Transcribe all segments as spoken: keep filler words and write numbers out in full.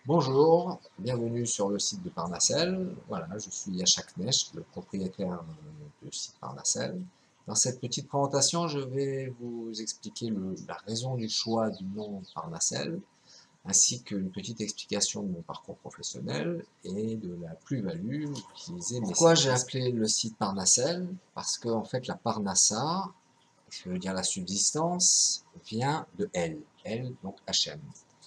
Bonjour, bienvenue sur le site de Parnassel. Voilà, je suis Yachak Necht, le propriétaire euh, du site Parnassel. Dans cette petite présentation, je vais vous expliquer le- la raison du choix du nom Parnassel, ainsi qu'une petite explication de mon parcours professionnel et de la plus-value utilisée. Pourquoi j'ai appelé le site Parnassel? Parce que en fait, la Parnassa, qui veut dire la subsistance, vient de L, L donc H M.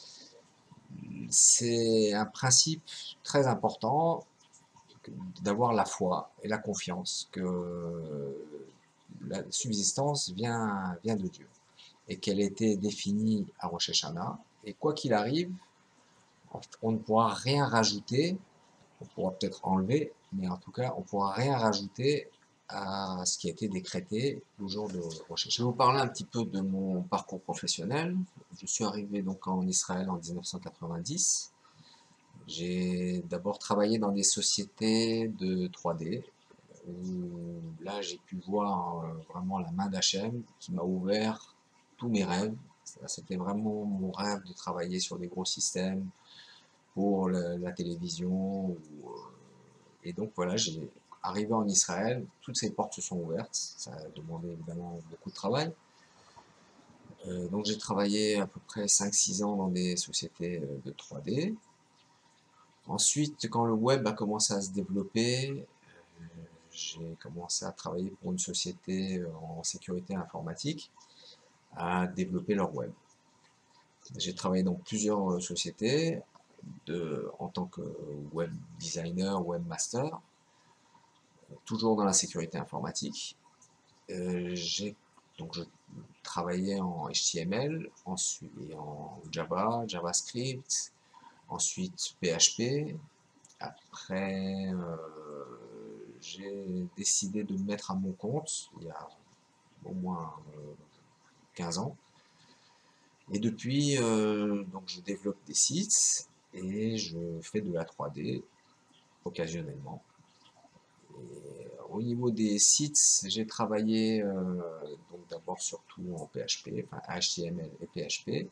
C'est un principe très important d'avoir la foi et la confiance que la subsistance vient, vient de Dieu et qu'elle était définie à Rosh Hashanah. Et quoi qu'il arrive, on ne pourra rien rajouter, on pourra peut-être enlever, mais en tout cas, on ne pourra rien rajouter à ce qui a été décrété le jour de Rosh Hashanah. Je vais vous parler un petit peu de mon parcours professionnel. Je suis arrivé donc en Israël en mille neuf cent quatre-vingt-dix. J'ai d'abord travaillé dans des sociétés de trois D, où là j'ai pu voir euh, vraiment la main d'H M qui m'a ouvert tous mes rêves. C'était vraiment mon rêve de travailler sur des gros systèmes pour le- la télévision. ou, euh, et donc voilà, j'ai arrivé en Israël, toutes ces portes se sont ouvertes. Ça a demandé évidemment beaucoup de travail. Euh, donc j'ai travaillé à peu près cinq six ans dans des sociétés euh, de trois D. Ensuite, quand le web a commencé à se développer, euh, j'ai commencé à travailler pour une société euh, en sécurité informatique à développer leur web. J'ai travaillé dans plusieurs euh, sociétés de, en tant que web designer, webmaster, toujours dans la sécurité informatique. Euh, j'ai donc je travaillais en H T M L, ensuite en Java, JavaScript, ensuite P H P. Après, euh, j'ai décidé de me mettre à mon compte il y a au moins euh, quinze ans. Et depuis, euh, donc je développe des sites et je fais de la trois D occasionnellement. Et au niveau des sites, j'ai travaillé euh, donc d'abord surtout en P H P, enfin H T M L et P H P,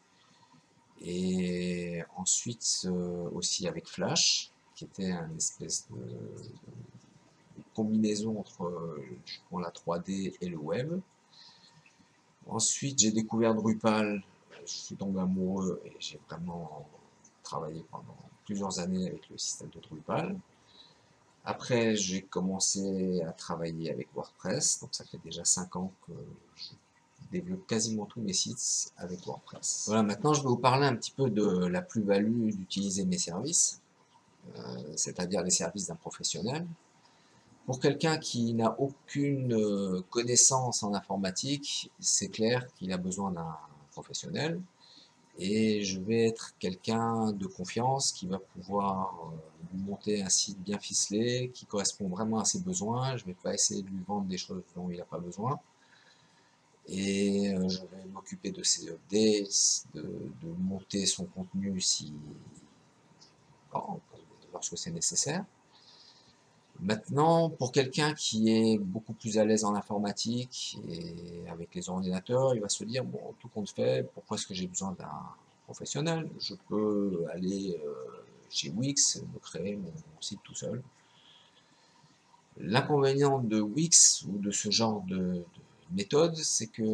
et ensuite euh, aussi avec Flash, qui était une espèce de combinaison entre euh, la trois D et le web. Ensuite, j'ai découvert Drupal, je suis tombé amoureux et j'ai vraiment travaillé pendant plusieurs années avec le système de Drupal. Après, j'ai commencé à travailler avec WordPress, donc ça fait déjà cinq ans que je développe quasiment tous mes sites avec WordPress. Voilà, maintenant je vais vous parler un petit peu de la plus-value d'utiliser mes services, euh, c'est-à-dire les services d'un professionnel. Pour quelqu'un qui n'a aucune euh, connaissance en informatique, c'est clair qu'il a besoin d'un professionnel. Et je vais être quelqu'un de confiance qui va pouvoir euh, lui monter un site bien ficelé, qui correspond vraiment à ses besoins. Je ne vais pas essayer de lui vendre des choses dont il n'a pas besoin. Et euh, je vais m'occuper de ses updates, de, de monter son contenu si, bon, lorsque c'est nécessaire. Maintenant, pour quelqu'un qui est beaucoup plus à l'aise en informatique et avec les ordinateurs, il va se dire, bon, tout compte fait, pourquoi est-ce que j'ai besoin d'un professionnel? Je peux aller euh, chez Wix, me créer mon, mon site tout seul. L'inconvénient de Wix ou de ce genre de, de méthode, c'est que,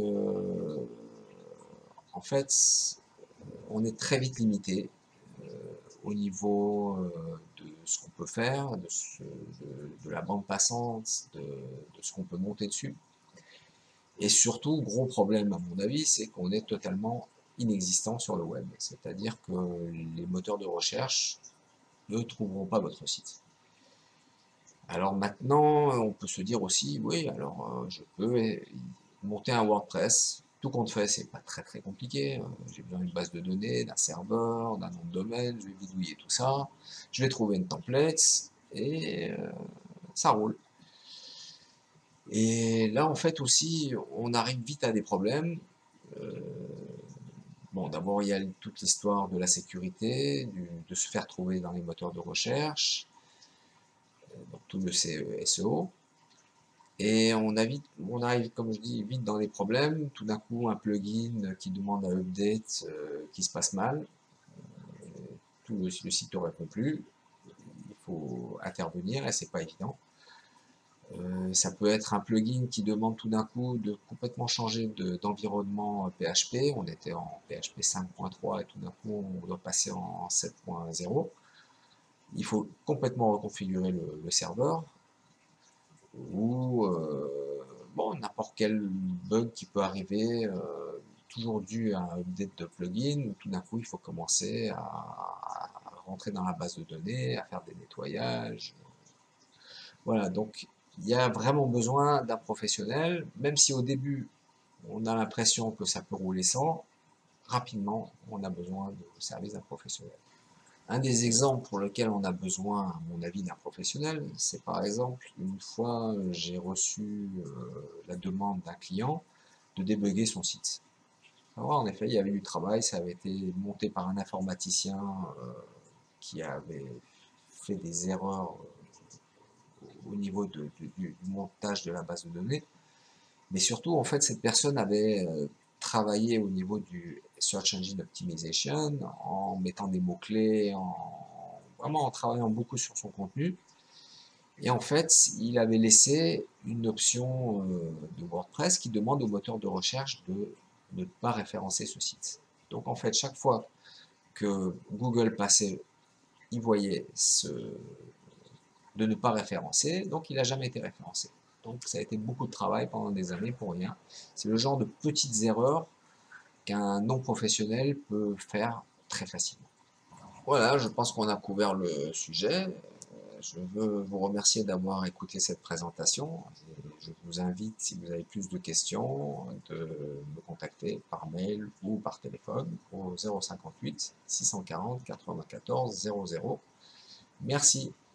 en fait, on est très vite limité euh, au niveau euh, de ce qu'on peut faire, de, ce- de- de la bande passante, de, de ce qu'on peut monter dessus. Et surtout, gros problème à mon avis, c'est qu'on est totalement inexistant sur le web. C'est-à-dire que les moteurs de recherche ne trouveront pas votre site. Alors maintenant, on peut se dire aussi, oui, alors euh, je peux monter un WordPress. Tout compte fait, c'est pas très très compliqué. Euh, J'ai besoin d'une base de données, d'un serveur, d'un nom de domaine, je vais bidouiller tout ça. Je vais trouver une template et euh, ça roule. Et là, en fait, aussi, on arrive vite à des problèmes. Euh, bon, d'abord, il y a toute l'histoire de la sécurité, du- de se faire trouver dans les moteurs de recherche, donc tout le S E O. Et on, a vite- on arrive, comme je dis, vite dans des problèmes. Tout d'un coup, un plugin qui demande un update euh, qui se passe mal. tout le, le site ne répond plus, il faut intervenir et c'est pas évident. Euh, ça peut être un plugin qui demande tout d'un coup de complètement changer d'environnement de, P H P. On était en P H P cinq point trois et tout d'un coup on doit passer en sept point zéro. Il faut complètement reconfigurer le, le serveur ou euh, bon, n'importe quel bug qui peut arriver, euh, toujours dû à un update de plugin, où tout d'un coup il faut commencer à, à rentrer dans la base de données, à faire des nettoyages. Voilà, donc il y a vraiment besoin d'un professionnel, même si au début on a l'impression que ça peut rouler sans, rapidement on a besoin du service d'un professionnel. Un des exemples pour lequel on a besoin, à mon avis, d'un professionnel, c'est par exemple, une fois j'ai reçu euh, la demande d'un client de débugger son site. Alors, en effet, il y avait du travail, ça avait été monté par un informaticien euh, qui avait fait des erreurs au niveau de, de, du montage de la base de données. Mais surtout, en fait, cette personne avait euh, travaillé au niveau du Search Engine Optimization en mettant des mots-clés, en, vraiment en travaillant beaucoup sur son contenu. Et en fait, il avait laissé une option euh, de WordPress qui demande au moteur de recherche de ne pas référencer ce site. Donc en fait, chaque fois que Google passait, il voyait ce, de ne pas référencer, donc il n'a jamais été référencé. Donc ça a été beaucoup de travail pendant des années pour rien. C'est le genre de petites erreurs qu'un non-professionnel peut faire très facilement. Voilà, je pense qu'on a couvert le sujet. Je veux vous remercier d'avoir écouté cette présentation. Je vous invite, si vous avez plus de questions, de me contacter par mail ou par téléphone au zéro cinquante-huit six cent quarante quatre-vingt-quatorze zéro zéro. Merci.